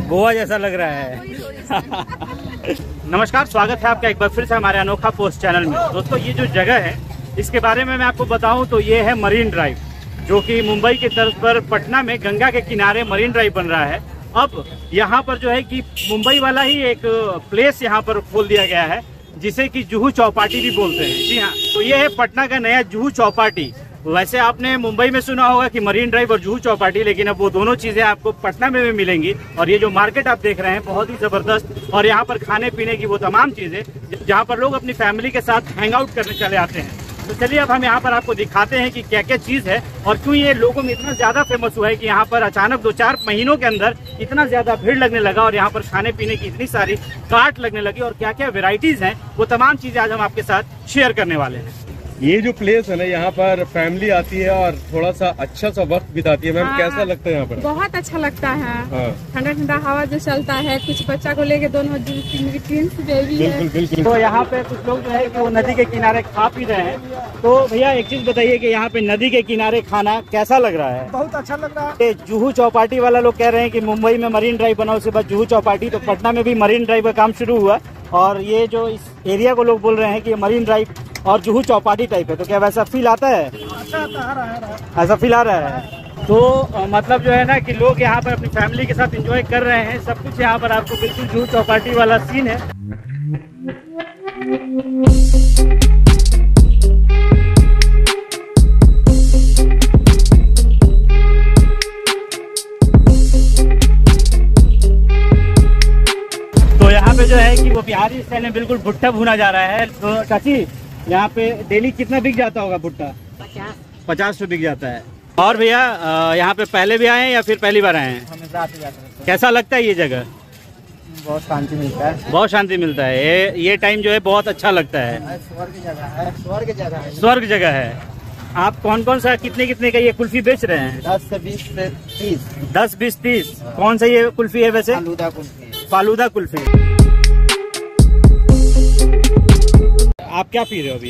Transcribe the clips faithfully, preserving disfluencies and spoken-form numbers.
गोवा जैसा लग रहा है। नमस्कार, स्वागत है आपका एक बार फिर से हमारे अनोखा पोस्ट चैनल में। दोस्तों, ये जो जगह है इसके बारे में मैं आपको बताऊं तो ये है मरीन ड्राइव, जो कि मुंबई की तर्ज पर पटना में गंगा के किनारे मरीन ड्राइव बन रहा है। अब यहाँ पर जो है कि मुंबई वाला ही एक प्लेस यहाँ पर खोल दिया गया है जिसे कि जुहू चौपाटी भी बोलते हैं। जी हाँ, तो ये है पटना का नया जुहू चौपाटी। वैसे आपने मुंबई में सुना होगा कि मरीन ड्राइव और जुहू चौपाटी, लेकिन अब वो दोनों चीज़ें आपको पटना में भी मिलेंगी। और ये जो मार्केट आप देख रहे हैं बहुत ही ज़बरदस्त, और यहाँ पर खाने पीने की वो तमाम चीज़ें जहाँ पर लोग अपनी फैमिली के साथ हैंग आउट करने चले आते हैं। तो चलिए अब हम यहाँ पर आपको दिखाते हैं कि क्या क्या चीज़ है और क्यों ये लोगों में इतना ज़्यादा फेमस हुआ है कि यहाँ पर अचानक दो चार महीनों के अंदर इतना ज़्यादा भीड़ लगने लगा और यहाँ पर खाने पीने की इतनी सारी कार्ट लगने लगी। और क्या क्या वेराइटीज़ हैं वो तमाम चीज़ें आज हम आपके साथ शेयर करने वाले हैं। ये जो प्लेस है ना, यहाँ पर फैमिली आती है और थोड़ा सा अच्छा सा वक्त बिताती है। मैम, हाँ, कैसा लगता है यहाँ पर? बहुत अच्छा लगता है। हाँ। ठंडा ठंडा हवा जो चलता है, कुछ बच्चा को लेके दोनों ट्विंस बेबी है। बिल्कुल बिल्कुल। तो यहाँ पे कुछ लोग जो है कि वो नदी के किनारे खा पी रहे हैं। तो भैया एक चीज बताइए कि यहाँ पे नदी के किनारे खाना कैसा लग रहा है? बहुत अच्छा लग रहा है। जुहू चौपाटी वाला लोग कह रहे हैं कि मुंबई में मरीन ड्राइव बना, उसके बाद जुहू चौपाटी, तो पटना में भी मरीन ड्राइव का काम शुरू हुआ। और ये जो इस एरिया को लोग बोल रहे हैं कि ये मरीन ड्राइव और जुहू चौपाटी टाइप है। तो क्या वैसा फील आता है? अच्छा आता है, रहा है, रहा है। ऐसा फील आ रहा है? तो आ, मतलब जो है ना कि लोग यहाँ पर अपनी फैमिली के साथ एंजॉय कर रहे हैं। सब कुछ यहाँ पर आपको बिल्कुल जुहू चौपाटी वाला सीन है। तो यहाँ पे जो है कि वो बिहारी स्टाइल में बिल्कुल भुट्टा भुना जा रहा है। तो चाची, यहाँ पे डेली कितना बिक जाता होगा भुट्टा? पचास पचास रुपये बिक जाता है। और भैया यहाँ पे पहले भी आए हैं या फिर पहली बार आए हैं? हमेशा आते जाते रहते हैं। कैसा लगता है ये जगह? बहुत शांति मिलता है। बहुत शांति मिलता है। ये ये टाइम जो है बहुत अच्छा लगता है। स्वर्ग जगह है, स्वर्ग जगह है। स्वर्ग जगह है। आप कौन कौन सा कितने कितने का ये कुल्फी बेच रहे हैं? दस से बीस से तीस। दस बीस तीस। कौन सा ये कुल्फी है वैसे? फालूदा कुल्फी। फालूदा कुल्फी। आप क्या पी रहे हो अभी?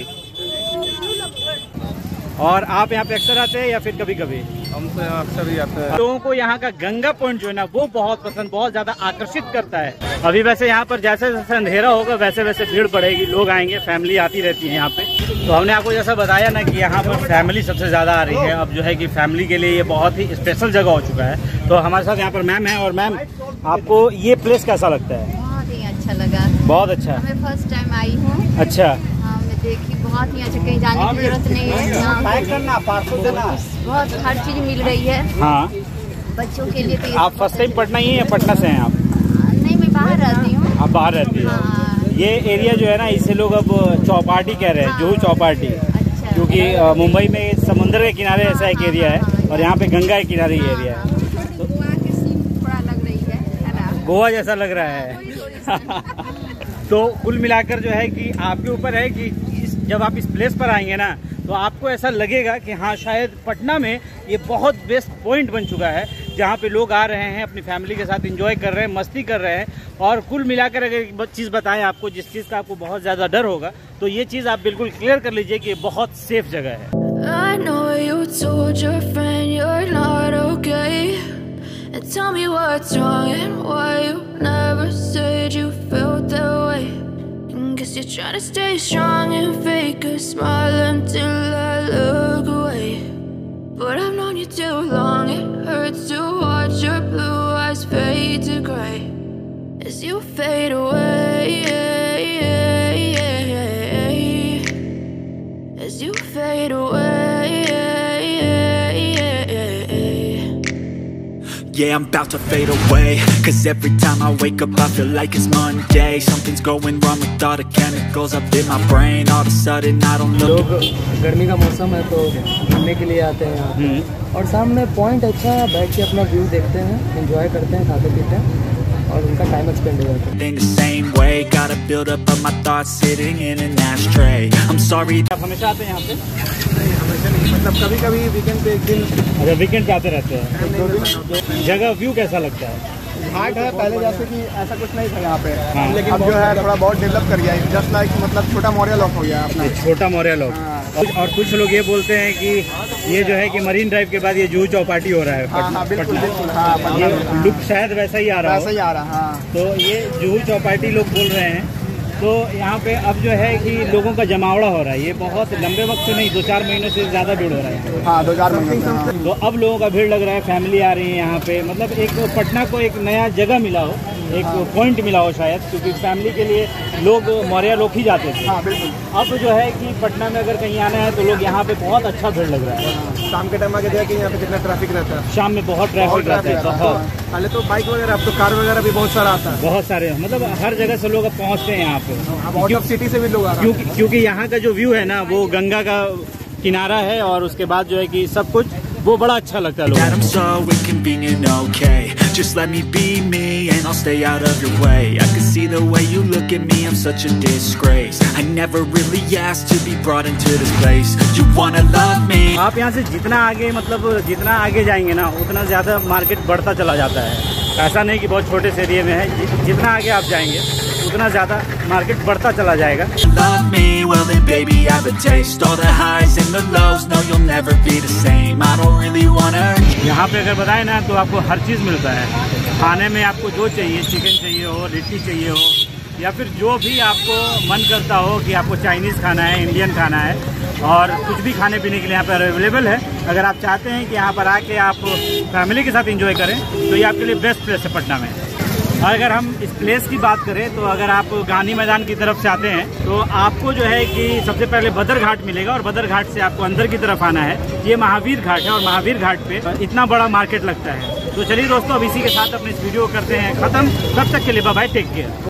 और आप यहाँ पे अक्सर आते हैं या फिर कभी कभी? हम तो अक्सर ही आते हैं। लोगों को यहाँ का गंगा पॉइंट जो है ना वो बहुत पसंद, बहुत ज्यादा आकर्षित करता है। अभी वैसे यहाँ पर जैसे जैसे अंधेरा होगा वैसे वैसे भीड़ बढ़ेगी, लोग आएंगे, फैमिली आती रहती है यहाँ पे। तो हमने आपको जैसा बताया ना कि यहाँ पर फैमिली सबसे ज्यादा आ रही है। अब जो है कि फैमिली के लिए ये बहुत ही स्पेशल जगह हो चुका है। तो हमारे साथ यहाँ पर मैम है। और मैम, आपको ये प्लेस कैसा लगता है? बहुत ही अच्छा लगा। बहुत अच्छा। मैं फर्स्ट टाइम आई हूँ। अच्छा। हाँ, मैं देखी, बहुत ही अच्छा, कहीं जाने की जरूरत नहीं है। यहाँ बहुत हर चीज मिल रही है। हाँ, बच्चों के लिए तो आप फर्स्ट टाइम पटना ही है या पटना से हैं आप? नहीं, मैं बाहर रहती हूँ। आप बाहर रहती हैं। हाँ। ये एरिया जो है ना इसे लोग अब चौपाटी कह रहे हैं। हाँ। जुहू चौपाटी, अच्छा। क्योंकि मुंबई में समुद्र के किनारे ऐसा एक एरिया है और यहाँ पे गंगा के किनारे ये एरिया है। तो गोवा की सीन थोड़ा लग रही है, है ना? गोवा जैसा लग रहा है। तो कुल मिलाकर जो है कि आपके ऊपर है कि इस, जब आप इस प्लेस पर आएंगे ना तो आपको ऐसा लगेगा कि हाँ, शायद पटना में ये बहुत बेस्ट पॉइंट बन चुका है जहाँ पे लोग आ रहे हैं, अपनी फैमिली के साथ एंजॉय कर रहे हैं, मस्ती कर रहे हैं। और कुल मिलाकर अगर एक चीज़ बताएं आपको, जिस चीज़ का आपको बहुत ज़्यादा डर होगा, तो ये चीज़ आप बिल्कुल क्लियर कर लीजिए कि ये बहुत सेफ जगह है। I know you told your friend you're not okay, and tell me what's wrong and why you never said you felt that way. And guess you're trying to stay strong and fake a smile until I look away. But I've known you too long, it hurts to watch your blue eyes fade to gray as you fade away, as you fade away. Yeah, I'm about to fade away, cause every time I wake up I feel like it's Monday. Something's going wrong with all the chemicals up in my brain. All of a sudden I don't look. लोग गर्मी का मौसम है तो घूमने के लिए आते हैं यहाँ, और सामने पॉइंट अच्छा है, बैठ के अपना व्यू देखते हैं, एंजॉय करते हैं, खाते पीते हैं और उनका टाइम एक्सपेंड हो जाता है। In the same way, gotta build up of my thoughts sitting in an ashtray. I'm sorry. आप हमेशा आते हैं यहाँ पे? हमेशा नहीं, मतलब कभी कभी वीकेंड पे एक दिन। अच्छा, वीकेंड पे आते रहते हैं। जगह व्यू कैसा लगता है? घाट है पहले जैसे कि ऐसा कुछ नहीं था यहाँ पे, हाँ। लेकिन अब जो है थोड़ा बहुत डेवलप कर गया है, जस्ट लाइक मतलब छोटा मौर्य लॉक हो गया अपना। ये छोटा मौर्य लॉक। हाँ। और कुछ लोग ये बोलते हैं कि ये जो है कि मरीन ड्राइव के बाद ये जुहू चौपाटी हो रहा है। हाँ हाँ बिल्कुल बिल्कुल हाँ ये लुक शायद वैसा ही आ रहा वैसा ही आ रहा है। हाँ तो ये जुहू चौपाटी लोग बोल रहे हैं। तो यहाँ पे अब जो है कि लोगों का जमावड़ा हो रहा है, ये बहुत लंबे वक्त से नहीं, दो चार महीनों से ज़्यादा भीड़ हो रहा है। हाँ दो चार महीने से, हाँ। तो अब लोगों का भीड़ लग रहा है, फैमिली आ रही है यहाँ पे, मतलब एक पटना को एक नया जगह मिला हो, एक पॉइंट मिला हो शायद, क्योंकि फैमिली के लिए लोग मौर्य लोग ही जाते थे। हाँ बिल्कुल। अब जो है कि पटना में अगर कहीं आना है तो लोग यहाँ पे बहुत अच्छा भीड़ लग रहा है। शाम के टाइम आके देखा कि यहाँ पे कितना ट्रैफिक रहता है। शाम में बहुत ट्रैफिक रहता है, बहुत। पहले तो बाइक वगैरह, अब तो कार वगैरह भी बहुत सारा आता है। बहुत सारे, मतलब हर जगह से लोग अब पहुँचते हैं यहाँ पे, आउट ऑफ सिटी से भी लोग आ रहे हैं। क्योंकि क्योंकि यहाँ का जो व्यू है ना वो गंगा का किनारा है, और उसके बाद जो है कि सब कुछ वो बड़ा अच्छा लगता है लोगों That I'm so inconvenient, okay. Just let me be me and I'll stay out of your way. I can see the way you look at me, I'm such a disgrace. I never really asked to be brought into this place. You wanna love me? आप यहाँ से जितना आगे, मतलब जितना आगे जाएंगे ना उतना ज़्यादा मार्केट बढ़ता चला जाता है। ऐसा नहीं कि बहुत छोटे से एरिया में है, जि, जितना आगे आप जाएंगे उतना ज़्यादा मार्केट बढ़ता चला जाएगा। Love me, well then baby I have a taste. All the highs and the lows, no you'll never be the same. I don't really wanna. यहाँ पे अगर बताए ना तो आपको हर चीज़ मिलता है खाने में। आपको जो चाहिए, चिकन चाहिए हो, लिट्टी चाहिए हो, या फिर जो भी आपको मन करता हो कि आपको चाइनीज़ खाना है, इंडियन खाना है, और कुछ भी खाने पीने के लिए यहाँ पर अवेलेबल है। अगर आप चाहते हैं कि यहाँ पर आके आप फैमिली के साथ एंजॉय करें तो ये आपके लिए बेस्ट प्लेस है पटना में। और अगर हम इस प्लेस की बात करें तो अगर आप गांधी मैदान की तरफ से आते हैं तो आपको जो है कि सबसे पहले बदर घाट मिलेगा, और बदर घाट से आपको अंदर की तरफ आना है। ये महावीर घाट है, और महावीर घाट पे इतना बड़ा मार्केट लगता है। तो चलिए दोस्तों, अब इसी के साथ अपने इस वीडियो को करते हैं ख़त्म। तब तक के लिए बाय बाय, टेक केयर।